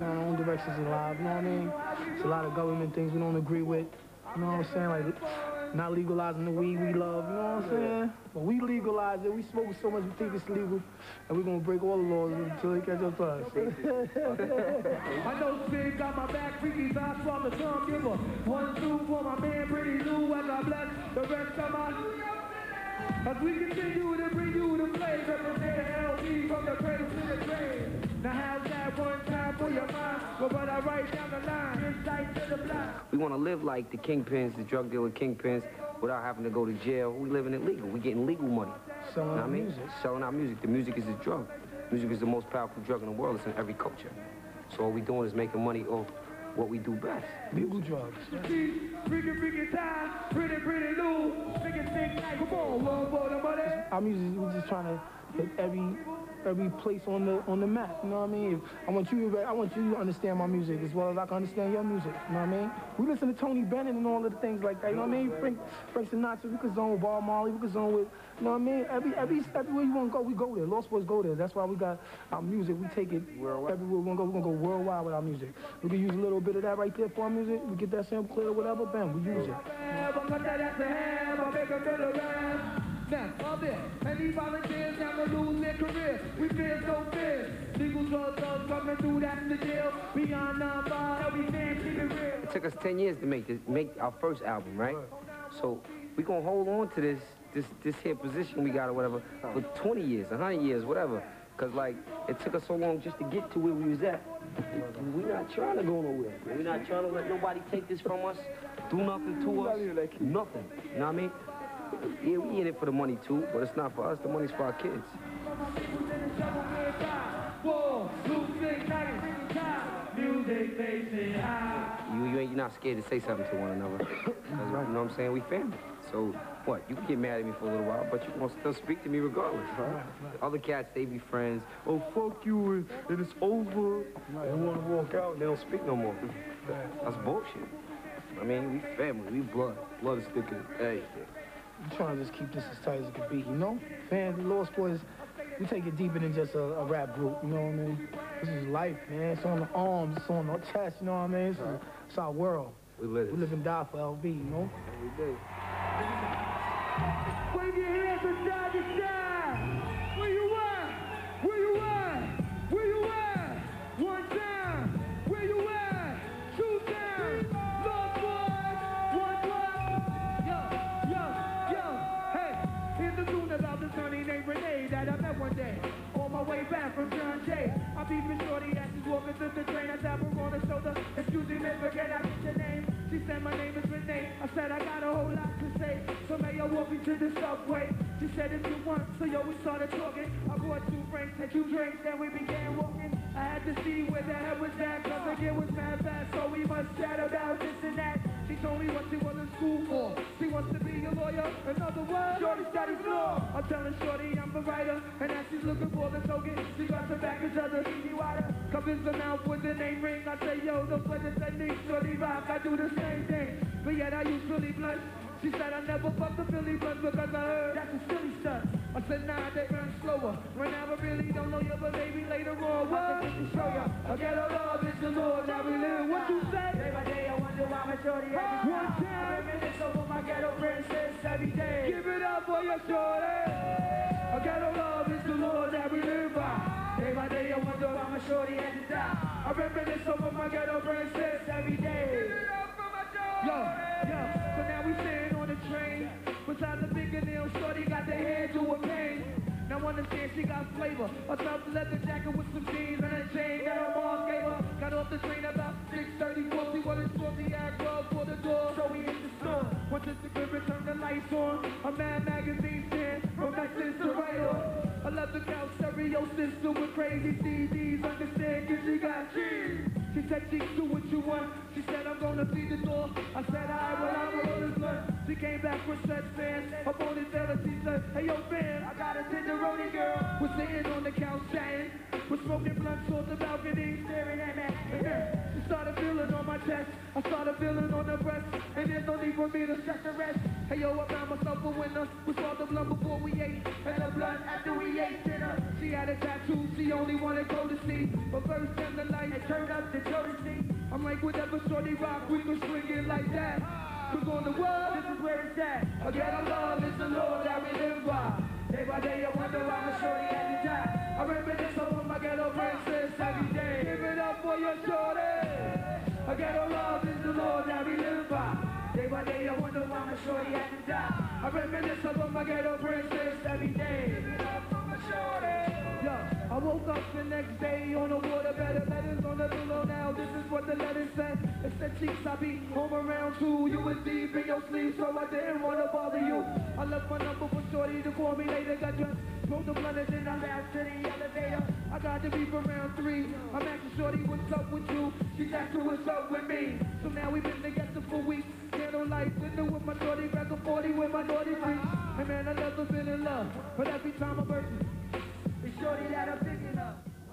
our own directions in life, you know what I mean? It's a lot of government things we don't agree with, you know what I'm saying? Like, not legalizing the weed we love, you know what I'm saying? But we legalize it, we smoke so much we think it's legal, and we're gonna break all the laws until they catch up to us. I know Spin got my back, freaky vibes from the sun giver. 1, 2 for my man, Pretty Lou, as I bless the rest of my... As we continue to bring you the flavor, represent LB from the cradle to the grave. Now how's that one time for your mind? Well, but I write down the line, insight to the block. We want to live like the kingpins, the drug dealer kingpins, without having to go to jail. We living it legal. We getting legal money. Selling our music. Selling our music. The music is a drug. Music is the most powerful drug in the world. It's in every culture. So all we doing is making money off what we do best. Legal drugs. Freaking time, pretty Lou, freaking thing like, come on, one for the money. Our music, we're just trying to hit every place on the map, you know what I mean? I want you to understand my music as well as I can understand your music, you know what I mean? We listen to Tony Bennett and all of the things like that, you know what I mean? Frank Sinatra, we could zone with Bob Marley, we could zone with, you know what I mean? Everywhere you want to go, we go there. Lost Boys go there. That's why we got our music. We take it everywhere we want to go. We're going to go worldwide with our music. We can use a little bit of that right there for our music. We get that sample clear or whatever, bam, we use it. Now, all there, any volunteers down to lose their career. We fear so fierce. Legal drugs coming through, that's the deal. Beyond number, every man keep it real. It took us 10 years to make our first album, right? So we gonna hold on to this here position we got or whatever for 20 years, 100 years, whatever. Cause like it took us so long just to get to where we was at. We're not trying to go nowhere. We're not trying to let nobody take this from us, do nothing to us, nothing. You know what I mean? Yeah, we in it for the money too, but it's not for us. The money's for our kids. You're not scared to say something to one another. Because, you know what I'm saying? We family. So, what? You can get mad at me for a little while, but you won't still speak to me regardless. The other cats, they be friends. Oh, fuck you, and it's over. They want to walk out, and they don't speak no more. That's bullshit. I mean, we family, we blood. Blood is thicker than everything. I'm trying to just keep this as tight as it could be, you know? Fans, the Lost Boys, we take it deeper than just a rap group, you know what I mean? This is life, man. It's on the arms, it's on the chest, you know what I mean? It's our world. We live and die for LB, you know? Every day. Wave your hands from side to side. Where you at? Where you at? Where you at? One time. Where you at? 2 times. Lost Boys. 1, 1. Yo. Hey, here's the tune about this honey named Renee that I met one day. On my way back from John Jay. I'm beefing shorty as she's walking through the train. I tap her on the shoulder. Excuse me, miss, forget I get your name. She said my name is Renee. I said I got a whole lot to say. So may I walk me to the subway? She said if you want, so yo, we started talking. I bought 2 drinks and 2 drinks, then we began walking. I had to see where the hell was that, cause the kid was mad fast, so we must chat about this and that. She told me what she was in school for. She wants to be a lawyer. In other words, shorty studies law. I'm telling shorty I'm a writer, and as she's looking for the token, she got the package of the easy water. Covers the mouth with the name ring. I say, yo, don't play the technique, shorty rock. I do the same thing, but yet I use Philly blunt. She said I never fucked the Philly blunt because I heard that's a silly stuff. I said, nah, they run slower. Right now I really don't know you, but maybe later on, what? I can show ya. I get a love, it's the Lord, now we live. What you say? Day by day, I wonder why my shorty every one time. I reminisce over my ghetto princess every day. Give it up for your shorty. I get a love, it's the Lord that we live by. Day by day, I wonder why my shorty had to die. I reminisce over my ghetto princess every day. Give it up for my shorty. Yo, so now we sitting on the train. Besides the fingernail, shorty got the hair to a pain. Now understand she got flavor. A tough leather jacket with some jeans and a chain that her mom gave her. Got off the train about 6:30, 40, what is 40 act club for the door. So we hit the store. Once it's the good, turn the lights on. A Mad Magazine stand from Texas to Raider. I love the couch stereo system with crazy CDs. Understand, cause she got cheese. She said she do what you want. She said I'm gonna feed the door. I said alright, well I'm a roll blunt. She came back with such fans. Her ponytail, she said, hey yo fam, I got a tenderoni girl. We're sitting on the couch chatting. We're smoking blunts on the balcony, staring at me. She started feeling on my chest. I started feeling on the breast. And there's no need for me to stress the rest. Hey yo, I found myself a winner. We saw the blunt before we ate, and the blunt after we ate dinner. She had a tattoo, she only wanted go to see. But first turn the light and turn up the Jodeci. I'm like, whatever shorty rock, we can swing it like that. Cause on the world, this is where it's at. A ghetto love is the Lord that we live by. Day by day, I wonder why my shorty had to die. I reminisce on my ghetto princess every day. Give it up for your shorty. A ghetto love is the Lord that we live by. Day by day, I wonder why my shorty had to die. I reminisce on my ghetto princess every day. Give it up for my shorty. Yeah, I woke up the next day on the water, letters on the pillow now. This is what the letter said. It said, cheeks, I be home around 2. You was deep in your sleep, so I didn't want to bother you. I left my number for shorty to call me later. Got dressed, smoked the blunt, and then I laughed to the elevator. I got to be for round 3. I'm asking shorty, what's up with you? She's asking what's up with me. So now we've been together for weeks. Candle lights, dinner with my shorty, back a 40 with my naughty freaks. Hey man, I never been in love, but every time I'm hurting, it's shorty that I'm thinking.